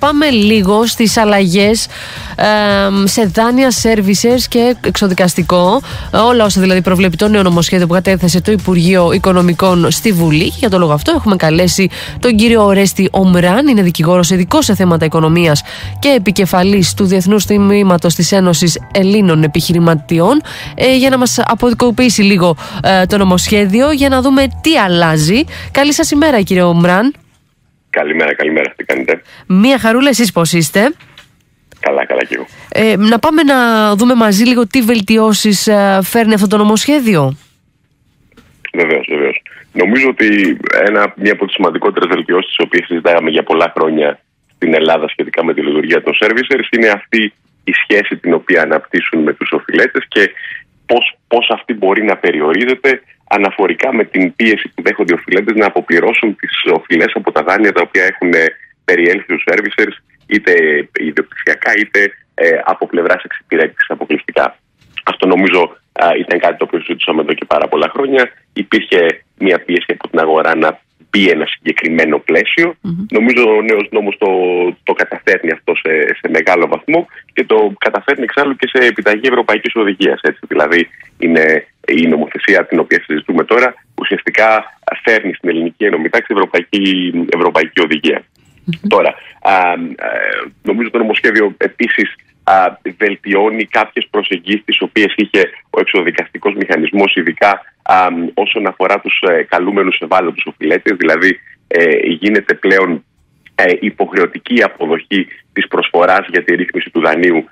πάμε λίγο στις αλλαγές σε δάνεια, services και εξοδικαστικό. Όλα όσα δηλαδή προβλέπει το νέο νομοσχέδιο που κατέθεσε το Υπουργείο Οικονομικών στη Βουλή. Και για τον λόγο αυτό έχουμε καλέσει τον κύριο Ορέστη Ομράν, είναι δικηγόρος ειδικός σε θέματα οικονομίας και επικεφαλής του Διεθνούς Τμήματος της Ένωσης Ελλήνων Επιχειρηματιών, για να μας αποδικοποιήσει λίγο το νομοσχέδιο, για να δούμε τι αλλάζει. Καλή σας ημέρα, κύριε Ομράν. Καλημέρα, τι κάνετε? Μία χαρούλα, εσείς πώς είστε? Καλά και εγώ. Να πάμε να δούμε μαζί λίγο τι βελτιώσεις φέρνει αυτό το νομοσχέδιο. Βεβαίως. Νομίζω ότι μία από τις σημαντικότερες βελτιώσεις, τις οποίες συζητάγαμε για πολλά χρόνια στην Ελλάδα σχετικά με τη λειτουργία των servicers, είναι αυτή η σχέση την οποία αναπτύσσουν με τους οφειλέτες και πώς αυτή μπορεί να περιορίζεται αναφορικά με την πίεση που δέχονται οι οφειλέτες να αποπληρώσουν τις οφειλές από τα δάνεια τα οποία έχουν περιέλθει στους servicers, είτε ιδιοκτησιακά είτε από πλευράς εξυπηρέτησης αποκλειστικά. Αυτό νομίζω ήταν κάτι το οποίο συζητούσαμε εδώ και πάρα πολλά χρόνια. Υπήρχε μια πίεση από την αγορά να μπει ένα συγκεκριμένο πλαίσιο. Νομίζω ο νέος νόμος το καταφέρνει αυτό σε μεγάλο βαθμό και το καταφέρνει εξάλλου και σε επιταγή ευρωπαϊκής οδηγίας. Δηλαδή είναι η νομοθεσία την οποία συζητούμε τώρα ουσιαστικά φέρνει στην ελληνική ενόμη τάξη ευρωπαϊκή οδηγία. Τώρα, νομίζω το νομοσχέδιο επίσης βελτιώνει κάποιες προσεγγίσεις τις οποίες είχε ο εξοδικαστικός μηχανισμός, ειδικά όσον αφορά τους καλούμενους ευάλωτους οφειλέτες. Δηλαδή γίνεται πλέον υποχρεωτική αποδοχή της προσφοράς για τη ρύθμιση του δανείου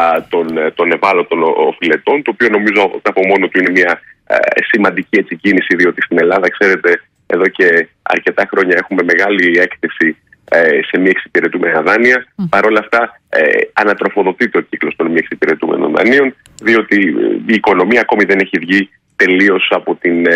των ευάλωτων οφειλετών, το οποίο νομίζω από μόνο του είναι μια σημαντική κίνηση, διότι στην Ελλάδα, ξέρετε, εδώ και αρκετά χρόνια έχουμε μεγάλη έκθεση σε μη εξυπηρετούμενα δάνεια. Παρ' όλα αυτά ανατροφοδοτείται ο κύκλος των μη εξυπηρετούμενων δανείων, διότι η οικονομία ακόμη δεν έχει βγει τελείως από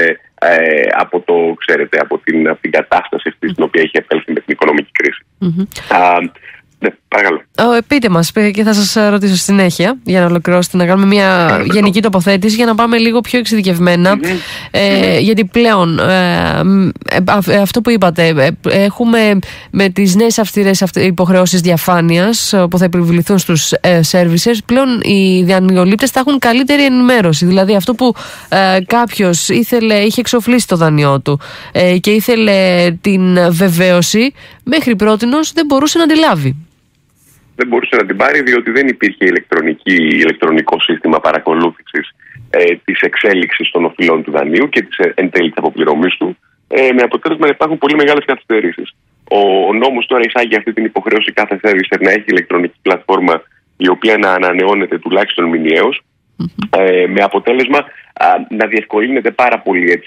την κατάσταση αυτή στην οποία έχει επέλθει με την οικονομική κρίση. Ναι, παρακαλώ. Πείτε μας και θα σας ρωτήσω στη συνέχεια, για να ολοκληρώσετε, να κάνουμε μια γενική τοποθέτηση, για να πάμε λίγο πιο εξειδικευμένα. Γιατί πλέον αυτό που είπατε, έχουμε με τις νέες αυστηρές υποχρεώσεις διαφάνειας που θα επιβληθούν στους servicers, πλέον οι δανειολήπτες θα έχουν καλύτερη ενημέρωση. Δηλαδή αυτό που κάποιος είχε εξοφλήσει το δάνειό του και ήθελε την βεβαίωση, μέχρι πρότινος δεν μπορούσε να τη λάβει. Δεν μπορούσε να την πάρει, διότι δεν υπήρχε ηλεκτρονικό σύστημα παρακολούθησης της εξέλιξης των οφειλών του δανείου και της εν τέλει της αποπληρωμής του, με αποτέλεσμα να υπάρχουν πολύ μεγάλες καθυστερήσεις. Ο νόμος τώρα εισάγει αυτή την υποχρέωση κάθε servicer να έχει ηλεκτρονική πλατφόρμα η οποία να ανανεώνεται τουλάχιστον μηνιαίως, με αποτέλεσμα να διευκολύνεται πάρα πολύ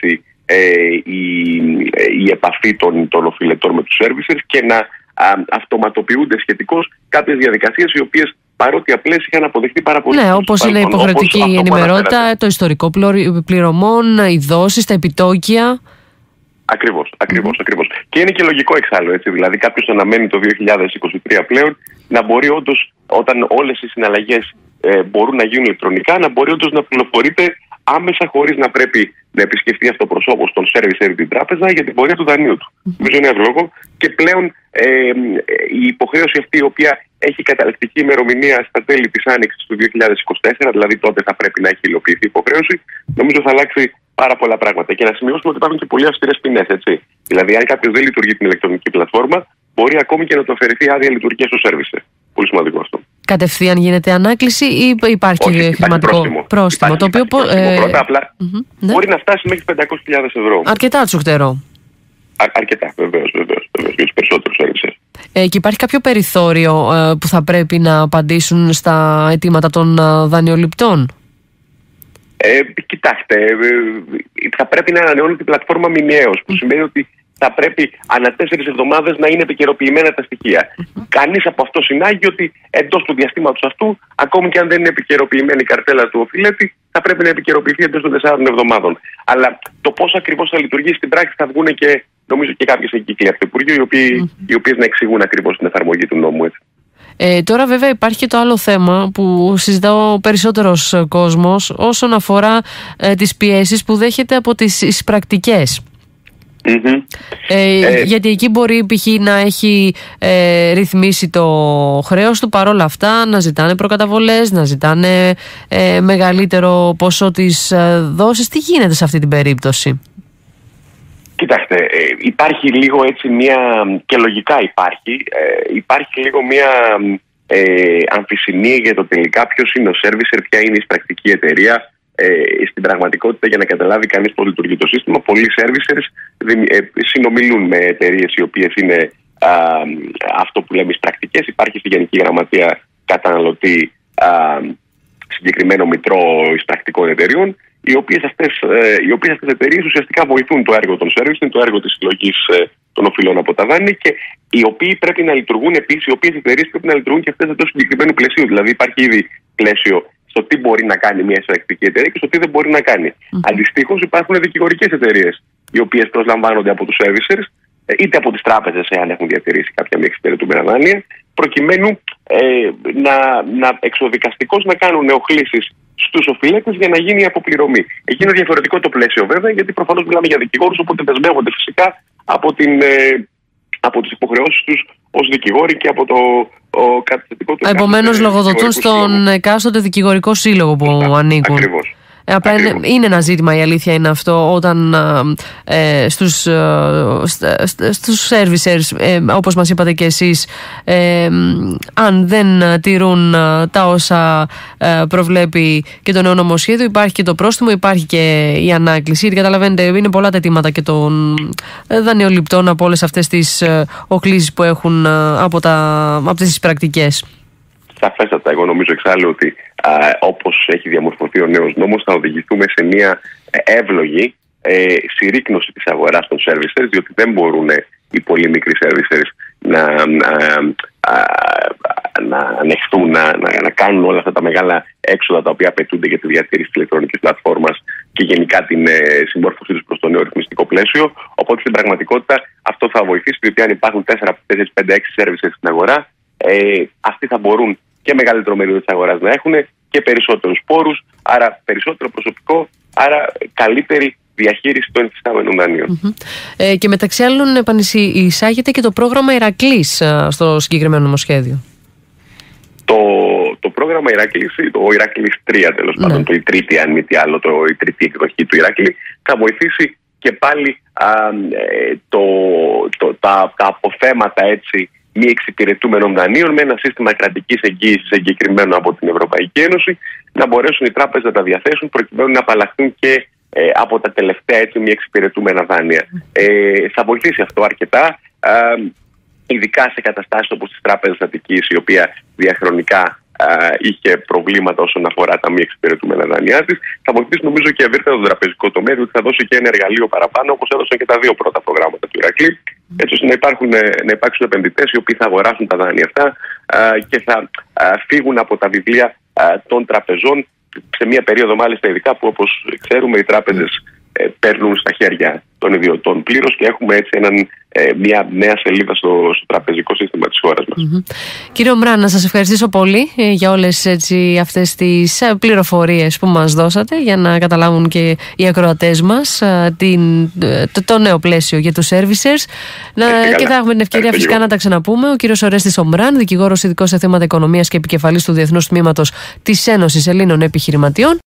η επαφή των οφειλετών με τους servicers και να αυτοματοποιούνται σχετικώς κάποιες διαδικασίες οι οποίες, παρότι απλές, είχαν αποδειχθεί πάρα πολύ. Ναι, όπως είναι η υποχρεωτική ενημερότητα, το ιστορικό πληρωμών, οι δόσεις, τα επιτόκια. Ακριβώς. Και είναι και λογικό εξάλλου, έτσι. Δηλαδή, κάποιος αναμένει το 2023 πλέον να μπορεί όντως, όταν όλες οι συναλλαγές μπορούν να γίνουν ηλεκτρονικά, να μπορεί όντως να πληροφορείται άμεσα, χωρίς να πρέπει να επισκεφτεί αυτοπροσώπως τον servicer ή την τράπεζα για την πορεία του δανείου του. Νομίζω είναι εύλογο. Και πλέον η υποχρέωση αυτή, η οποία έχει καταληκτική ημερομηνία στα τέλη της άνοιξης του 2024, δηλαδή τότε θα πρέπει να έχει υλοποιηθεί η υποχρέωση, νομίζω θα αλλάξει πάρα πολλά πράγματα. Και να σημειώσουμε ότι υπάρχουν και πολύ αυστηρές ποινές, έτσι. Δηλαδή, αν κάποιος δεν λειτουργεί την ηλεκτρονική πλατφόρμα, μπορεί ακόμη και να του αφαιρεθεί άδεια λειτουργία στο servicer. Πολύ σημαντικό αυτό. Κατευθείαν γίνεται ανάκληση ή υπάρχει χρηματικό πρόστιμο? Το οποίο πρώτα απλά μπορεί να φτάσει μέχρι 500.000 ευρώ. Αρκετά τσουχτερό. Αρκετά, βεβαίως, για τους περισσότερους servicers. Και υπάρχει κάποιο περιθώριο που θα πρέπει να απαντήσουν στα αιτήματα των δανειοληπτών? Κοιτάξτε, θα πρέπει να ανανεώνει την πλατφόρμα μηνιαίως, που σημαίνει ότι θα πρέπει ανά 4 εβδομάδες να είναι επικαιροποιημένα τα στοιχεία. Κανείς από αυτό συνάγει ότι εντός του διαστήματος αυτού, ακόμη και αν δεν είναι επικαιροποιημένη η καρτέλα του οφειλέτη, θα πρέπει να επικαιροποιηθεί εντός των 4 εβδομάδων. Αλλά το πώς ακριβώς θα λειτουργήσει στην πράξη θα βγουν και νομίζω και κάποιες εγκύκλοι από το Υπουργείο, οι οποίες να εξηγούν ακριβώς την εφαρμογή του νόμου. Έτσι. Τώρα βέβαια υπάρχει και το άλλο θέμα που συζητά ο περισσότερος κόσμος όσον αφορά τις πιέσεις που δέχεται από τις πρακτικές. Γιατί εκεί μπορεί π.χ. να έχει ρυθμίσει το χρέος του, παρόλα αυτά να ζητάνε προκαταβολές, να ζητάνε μεγαλύτερο ποσό της δόσης. Τι γίνεται σε αυτή την περίπτωση? Κοιτάξτε, υπάρχει λίγο έτσι και λογικά υπάρχει λίγο μια αμφισημία για το τελικά ποιος είναι ο servicer, ποια είναι η εισπρακτική εταιρεία. Στην πραγματικότητα, για να καταλάβει κανείς πώς λειτουργεί το σύστημα, πολλοί servicers συνομιλούν με εταιρείες οι οποίες είναι αυτό που λέμε εισπρακτικές. Υπάρχει στη Γενική Γραμματεία Καταναλωτή συγκεκριμένο μητρό εισπρακτικών εταιρείων, οι οποίες αυτές εταιρείες ουσιαστικά βοηθούν το έργο των servicing, το έργο της συλλογής των οφειλών από τα δάνεια, και οι οποίοι πρέπει να λειτουργούν επίσης, οι οποίες εταιρείες πρέπει να λειτουργούν και αυτές εντός συγκεκριμένου πλαισίου. Δηλαδή, υπάρχει ήδη πλαίσιο στο τι μπορεί να κάνει μια εισπρακτική εταιρεία και στο τι δεν μπορεί να κάνει. Αντιστοίχως, υπάρχουν δικηγορικές εταιρείες, οι οποίες προσλαμβάνονται από τους servicers, είτε από τις τράπεζες, εάν έχουν διατηρήσει κάποια μη εξυπηρετούμενα δάνεια, προκειμένου εξοδικαστικώς να κάνουν νεοχλήσεις στους οφειλέτες για να γίνει η αποπληρωμή. Εκεί είναι διαφορετικό το πλαίσιο, βέβαια, γιατί προφανώς μιλάμε για δικηγόρους, οπότε δεσμεύονται φυσικά από τις υποχρεώσεις τους ως δικηγόροι και από το καταστατικό του. Επομένως, λογοδοτούν στον εκάστοτε δικηγορικό σύλλογο που ανήκουν. Ακριβώς. Απλά είναι ένα ζήτημα, η αλήθεια είναι αυτό, όταν στους servicers, όπως μας είπατε και εσείς, αν δεν τηρούν τα όσα προβλέπει και το νέο νομοσχέδιο, υπάρχει και το πρόστιμο, υπάρχει και η ανάκληση. Καταλαβαίνετε, είναι πολλά τα αιτήματα και των δανειοληπτών από όλες αυτές τις οχλήσεις που έχουν από αυτές τις πρακτικές. Σαφέστατα, εγώ νομίζω εξάλλου ότι όπως έχει διαμορφωθεί ο νέος νόμος, θα οδηγηθούμε σε μια εύλογη συρρίκνωση της αγοράς των servicers, διότι δεν μπορούν οι πολύ μικροί servicers να ανεχθούν να κάνουν όλα αυτά τα μεγάλα έξοδα τα οποία απαιτούνται για τη διατήρηση της ηλεκτρονικής πλατφόρμας και γενικά την συμμόρφωσή τους προς το νέο ρυθμιστικό πλαίσιο. Οπότε στην πραγματικότητα αυτό θα βοηθήσει, διότι αν υπάρχουν 4, 4, 5, 6 servicers στην αγορά, αυτοί θα μπορούν και μεγαλύτερο μερίδιο της αγοράς να έχουν και περισσότερους πόρους, άρα περισσότερο προσωπικό, άρα καλύτερη διαχείριση των υφιστάμενων δανείων. Και μεταξύ άλλων επανεισάγεται και το πρόγραμμα Ηρακλής στο συγκεκριμένο νομοσχέδιο. Το πρόγραμμα Ηρακλής, το Ηρακλής 3 τέλος πάντων, η τρίτη, αν μη τι άλλο, η τρίτη εκδοχή του Ηρακλή, θα βοηθήσει και πάλι τα αποθέματα έτσι μη εξυπηρετούμενων δανείων με ένα σύστημα κρατικής εγγύησης εγκεκριμένο από την Ευρωπαϊκή Ένωση, να μπορέσουν οι τράπεζες να τα διαθέσουν προκειμένου να απαλλαχθούν και από τα τελευταία έτσι μη εξυπηρετούμενα δάνεια. Θα βοηθήσει αυτό αρκετά, ειδικά σε καταστάσεις όπως τις τράπεζες Αττικής, η οποία διαχρονικά είχε προβλήματα όσον αφορά τα μη εξυπηρετούμενα δάνειά της. Θα βοηθήσει νομίζω και ευρύτερα το τραπεζικό τομέα, διότι θα δώσει και ένα εργαλείο παραπάνω, όπως έδωσαν και τα δύο πρώτα προγράμματα του Ηρακλή, έτσι ώστε να υπάρξουν επενδυτές οι οποίοι θα αγοράσουν τα δάνεια αυτά και θα φύγουν από τα βιβλία των τραπεζών σε μια περίοδο μάλιστα ειδικά που, όπως ξέρουμε, οι τράπεζες παίρνουν στα χέρια των ιδιωτών πλήρως και έχουμε έτσι μια νέα σελίδα στο τραπεζικό σύστημα της χώρας μας. Κύριε Ομράν, να σας ευχαριστήσω πολύ για όλες αυτές τις πληροφορίες που μας δώσατε, για να καταλάβουν και οι ακροατές μας το νέο πλαίσιο για τους servicers. Και θα έχουμε την ευκαιρία φυσικά να τα ξαναπούμε. Ο κύριος Ορέστης Ομράν, δικηγόρος ειδικός σε θέματα οικονομίας και επικεφαλής του Διεθνούς Τμήματος της Ένωσης Ελλήνων Επιχειρηματιών.